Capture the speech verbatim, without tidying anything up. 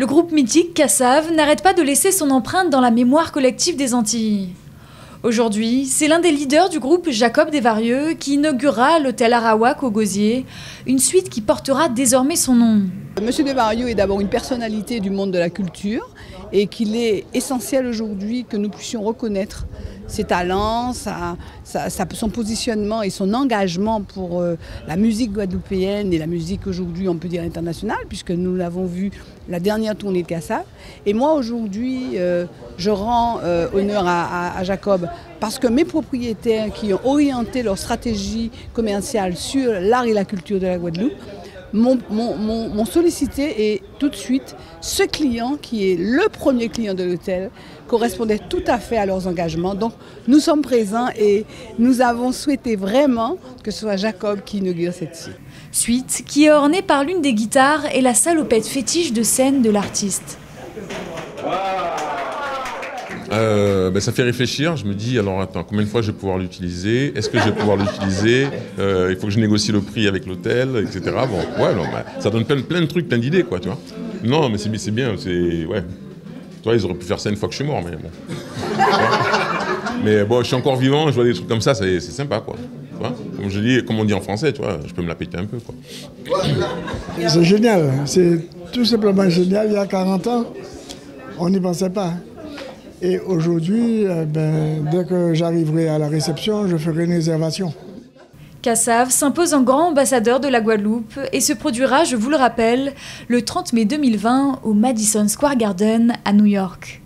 Le groupe mythique Kassav n'arrête pas de laisser son empreinte dans la mémoire collective des Antilles. Aujourd'hui, c'est l'un des leaders du groupe, Jacob Desvarieux, qui inaugurera l'hôtel Arawak au Gosier, une suite qui portera désormais son nom. Monsieur Desvarieux est d'abord une personnalité du monde de la culture et qu'il est essentiel aujourd'hui que nous puissions reconnaître ses talents, sa, sa, sa, son positionnement et son engagement pour euh, la musique guadeloupéenne et la musique aujourd'hui, on peut dire internationale, puisque nous l'avons vu la dernière tournée de Kassav. Et moi aujourd'hui, euh, je rends euh, honneur à, à, à Jacob parce que mes propriétaires qui ont orienté leur stratégie commerciale sur l'art et la culture de la Guadeloupe m'ont sollicité et tout de suite, ce client qui est le premier client de l'hôtel correspondait tout à fait à leurs engagements. Donc nous sommes présents et nous avons souhaité vraiment que ce soit Jacob qui inaugure cette suite. Suite qui est ornée par l'une des guitares et la salopette fétiche de scène de l'artiste. Euh, ben ça fait réfléchir, je me dis alors attends, combien de fois je vais pouvoir l'utiliser, est-ce que je vais pouvoir l'utiliser, euh, il faut que je négocie le prix avec l'hôtel, et cetera. Bon, ouais, non, ben, ça donne plein, plein de trucs, plein d'idées, quoi, tu vois. Non, mais c'est bien, c'est, ouais. Tu vois, ils auraient pu faire ça une fois que je suis mort, mais bon. Mais bon, je suis encore vivant, je vois des trucs comme ça, c'est sympa, quoi. Tu vois, comme je dis, comme on dit en français, tu vois, je peux me la péter un peu, quoi. C'est génial, c'est tout simplement génial. Il y a quarante ans, on n'y pensait pas. Et aujourd'hui, eh ben, dès que j'arriverai à la réception, je ferai une réservation. Kassav s'impose en grand ambassadeur de la Guadeloupe et se produira, je vous le rappelle, le trente mai deux mille vingt au Madison Square Garden à New York.